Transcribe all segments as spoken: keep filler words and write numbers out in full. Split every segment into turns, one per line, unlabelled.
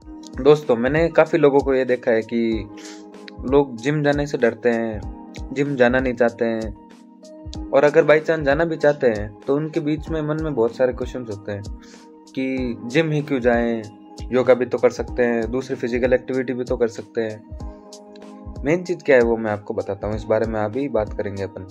दोस्तों, मैंने काफ़ी लोगों को ये देखा है कि लोग जिम जाने से डरते हैं, जिम जाना नहीं चाहते हैं, और अगर बाई चांस जाना भी चाहते हैं तो उनके बीच में मन में बहुत सारे क्वेश्चंस होते हैं कि जिम ही क्यों जाएं, योगा भी तो कर सकते हैं, दूसरी फिजिकल एक्टिविटी भी तो कर सकते हैं। मेन चीज़ क्या है वो मैं आपको बताता हूँ, इस बारे में अभी बात करेंगे अपन।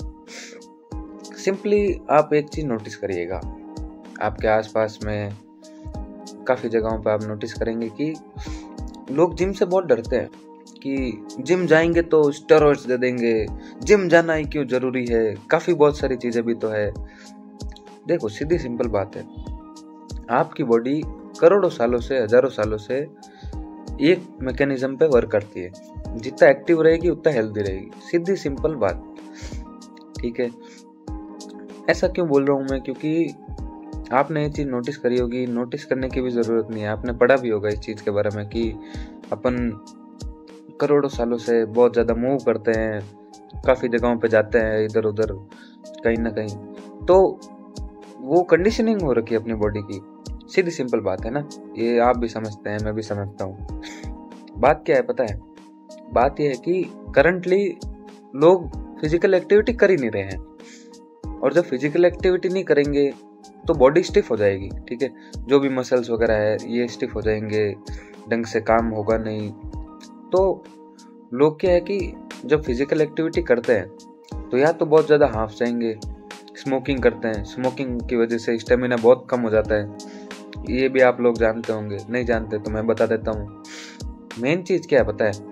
सिंपली आप एक चीज़ नोटिस करिएगा, आपके आसपास में काफ़ी जगहों पर आप नोटिस करेंगे कि लोग जिम से बहुत डरते हैं कि जिम जाएंगे तो स्टेरॉइड्स दे देंगे, जिम जाना ही क्यों ज़रूरी है, काफ़ी बहुत सारी चीज़ें भी तो है। देखो, सीधी सिंपल बात है, आपकी बॉडी करोड़ों सालों से, हजारों सालों से एक मैकेनिज्म पे वर्क करती है। जितना एक्टिव रहेगी उतना हेल्दी रहेगी, सीधी सिंपल बात, ठीक है। ऐसा क्यों बोल रहा हूँ मैं, क्योंकि आपने ये चीज़ नोटिस करी होगी, नोटिस करने की भी ज़रूरत नहीं है, आपने पढ़ा भी होगा इस चीज़ के बारे में कि अपन करोड़ों सालों से बहुत ज़्यादा मूव करते हैं, काफ़ी जगहों पे जाते हैं, इधर उधर कहीं ना कहीं, तो वो कंडीशनिंग हो रखी है अपनी बॉडी की। सीधी सिंपल बात है ना, ये आप भी समझते हैं, मैं भी समझता हूँ। बात क्या है पता है, बात यह है कि करंटली लोग फिजिकल एक्टिविटी कर ही नहीं रहे हैं, और जब फिजिकल एक्टिविटी नहीं करेंगे तो बॉडी स्टिफ हो जाएगी, ठीक है। जो भी मसल्स वगैरह है ये स्टिफ हो जाएंगे, ढंग से काम होगा नहीं। तो लोग क्या है कि जब फिजिकल एक्टिविटी करते हैं तो या तो बहुत ज़्यादा हाफ जाएंगे, स्मोकिंग करते हैं, स्मोकिंग की वजह से स्टेमिना बहुत कम हो जाता है। ये भी आप लोग जानते होंगे, नहीं जानते तो मैं बता देता हूँ। मेन चीज़ क्या है पता है,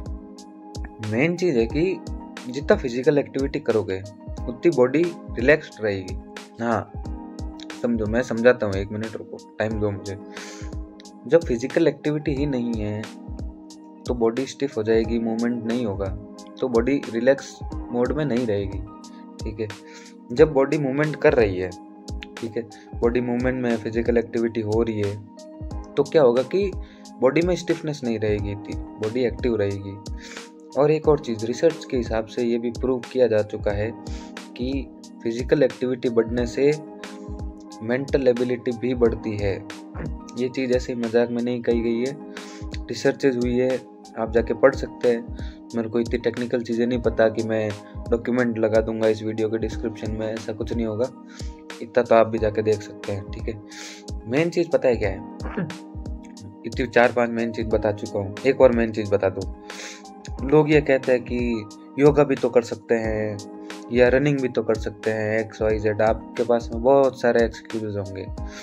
मेन चीज़ है कि जितना फिजिकल एक्टिविटी करोगे उतनी बॉडी रिलैक्स्ड रहेगी। हाँ समझो, मैं समझाता हूँ, एक मिनट रुको, टाइम दो मुझे। जब फिजिकल एक्टिविटी ही नहीं है तो बॉडी स्टिफ हो जाएगी, मूवमेंट नहीं होगा, तो बॉडी रिलैक्स मोड में नहीं रहेगी, ठीक है। जब बॉडी मूवमेंट कर रही है, ठीक है, बॉडी मूवमेंट में फिजिकल एक्टिविटी हो रही है, तो क्या होगा कि बॉडी में स्टिफनेस नहीं रहेगी, बॉडी एक्टिव रहेगी। और एक और चीज़, रिसर्च के हिसाब से ये भी प्रूव किया जा चुका है कि फिजिकल एक्टिविटी बढ़ने से मेंटल एबिलिटी भी बढ़ती है। ये चीज़ ऐसे मजाक में नहीं कही गई है, रिसर्चेज हुई है, आप जाके पढ़ सकते हैं। मेरे को इतनी टेक्निकल चीज़ें नहीं पता कि मैं डॉक्यूमेंट लगा दूंगा इस वीडियो के डिस्क्रिप्शन में, ऐसा कुछ नहीं होगा, इतना तो आप भी जाके देख सकते हैं, ठीक है। मेन चीज़ पता है क्या है, इतनी चार पांच मेन चीज़ बता चुका हूँ, एक और मेन चीज़ बता दूँ। लोग ये कहते हैं कि योगा भी तो कर सकते हैं या रनिंग भी तो कर सकते हैं, एक्स वाई जेड, आपके पास में बहुत सारे एक्सक्यूजेस होंगे।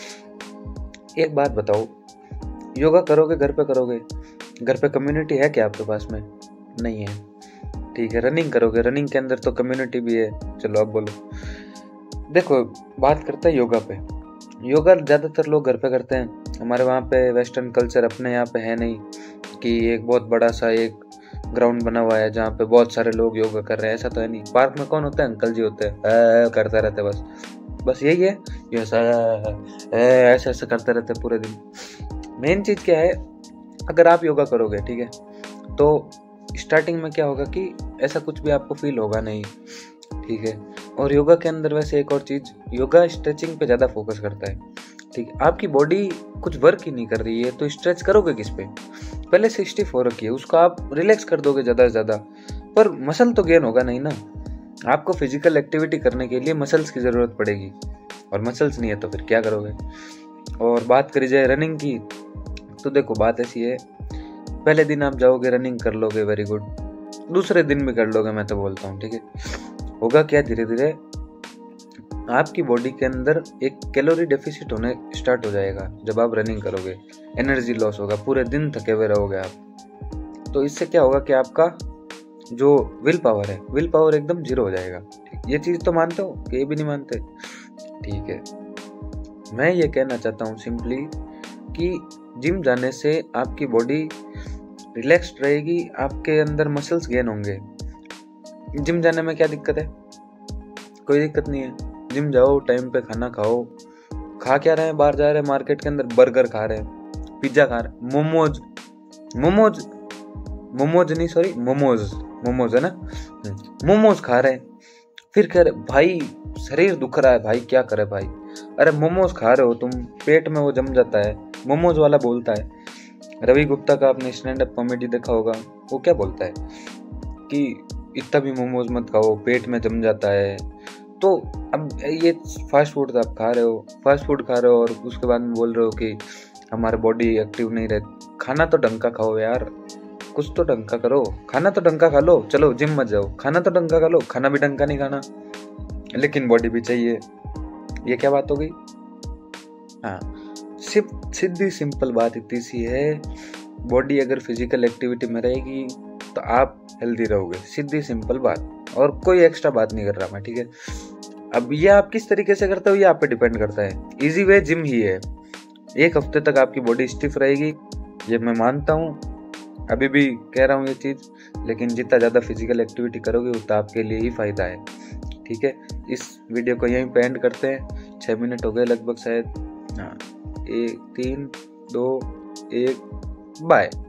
एक बात बताओ, योगा करोगे घर पे करोगे, घर पे कम्युनिटी है क्या आपके पास में? नहीं है, ठीक है। रनिंग करोगे, रनिंग के अंदर तो कम्युनिटी भी है। चलो अब बोलो, देखो बात करते हैं योगा पे। योगा ज़्यादातर लोग घर पे करते हैं, हमारे वहाँ पे वेस्टर्न कल्चर अपने यहाँ पे है नहीं कि एक बहुत बड़ा सा एक ग्राउंड बना हुआ है जहाँ पे बहुत सारे लोग योगा कर रहे हैं, ऐसा तो है नहीं। पार्क में कौन होता है? अंकल जी होते हैं, करते रहते बस बस यही है, ऐसा ऐसे ऐसे करते रहते पूरे दिन। मेन चीज़ क्या है, अगर आप योगा करोगे, ठीक है, तो स्टार्टिंग में क्या होगा कि ऐसा कुछ भी आपको फील होगा नहीं, ठीक है। और योगा के अंदर वैसे एक और चीज़, योगा स्ट्रेचिंग पे ज़्यादा फोकस करता है, ठीक है। आपकी बॉडी कुछ वर्क ही नहीं कर रही है तो स्ट्रेच करोगे किस पे? पहले से स्टिफ हो रखी है, उसको आप रिलैक्स कर दोगे ज़्यादा से ज़्यादा, पर मसल तो गेन होगा नहीं ना। आपको फिजिकल एक्टिविटी करने के लिए मसल्स की ज़रूरत पड़ेगी, और मसल्स नहीं है तो फिर क्या करोगे। और बात करी जाए रनिंग की, तो देखो बात ऐसी है, पहले दिन आप जाओगे रनिंग कर लोगे, वेरी गुड, दूसरे दिन भी कर लोगे, मैं तो बोलता हूँ, ठीक है। होगा क्या, धीरे धीरे आपकी बॉडी के अंदर एक कैलोरी डेफिसिट होने स्टार्ट हो जाएगा। जब आप रनिंग करोगे एनर्जी लॉस होगा, पूरे दिन थके हुए रहोगे आप। तो इससे क्या होगा कि आपका जो विल पावर है, विल पावर एकदम जीरो हो जाएगा। ये चीज़ तो मानते हो कि ये भी नहीं मानते? ठीक है, मैं ये कहना चाहता हूँ सिंपली कि जिम जाने से आपकी बॉडी रिलैक्स्ड रहेगी, आपके अंदर मसल्स गेन होंगे। जिम जाने में क्या दिक्कत है? कोई दिक्कत नहीं है, जिम जाओ, टाइम पे खाना खाओ। खा क्या रहे हैं? बाहर जा रहे हैं मार्केट के अंदर, बर्गर खा रहे हैं, पिज्जा खा रहे हैं, मोमोज मोमोज मोमोज नहीं सॉरी मोमोज मोमोज है ना, मोमोज खा रहे हैं। फिर कह रहे भाई शरीर दुख रहा है, भाई क्या करे भाई। अरे मोमोज खा रहे हो तुम, पेट में वो जम जाता है, मोमोज वाला बोलता है। रवि गुप्ता का आपने स्टैंड अप कॉमेडी देखा होगा, वो क्या बोलता है कि इतना भी मोमोज मत खाओ, पेट में जम जाता है। तो अब ये फास्ट फूड तो आप खा रहे हो, फास्ट फूड खा रहे हो और उसके बाद में बोल रहे हो कि हमारी बॉडी एक्टिव नहीं रहती। खाना तो ढंग का खाओ यार, कुछ तो ढंग का करो, खाना तो ढंग का खा लो। चलो जिम मत जाओ, खाना तो ढंग का खा लो, खाना भी ढंग का नहीं खाना लेकिन बॉडी भी चाहिए, ये क्या बात हो गई। हाँ, सिर्फ सीधी सिंपल बात इतनी सी है, बॉडी अगर फिजिकल एक्टिविटी में रहेगी तो आप हेल्दी रहोगे, सीधी सिंपल बात, और कोई एक्स्ट्रा बात नहीं कर रहा मैं, ठीक है। अब ये आप किस तरीके से करते हो ये आप पे डिपेंड करता है। इजी वे जिम ही है, एक हफ्ते तक आपकी बॉडी स्टिफ रहेगी, ये मैं मानता हूँ, अभी भी कह रहा हूँ ये चीज़, लेकिन जितना ज़्यादा फिजिकल एक्टिविटी करोगे उतना आपके लिए ही फ़ायदा है, ठीक है। इस वीडियो को यहीं पे एंड करते हैं, छः मिनट हो गए लगभग शायद। हाँ, एक तीन दो एक बाय।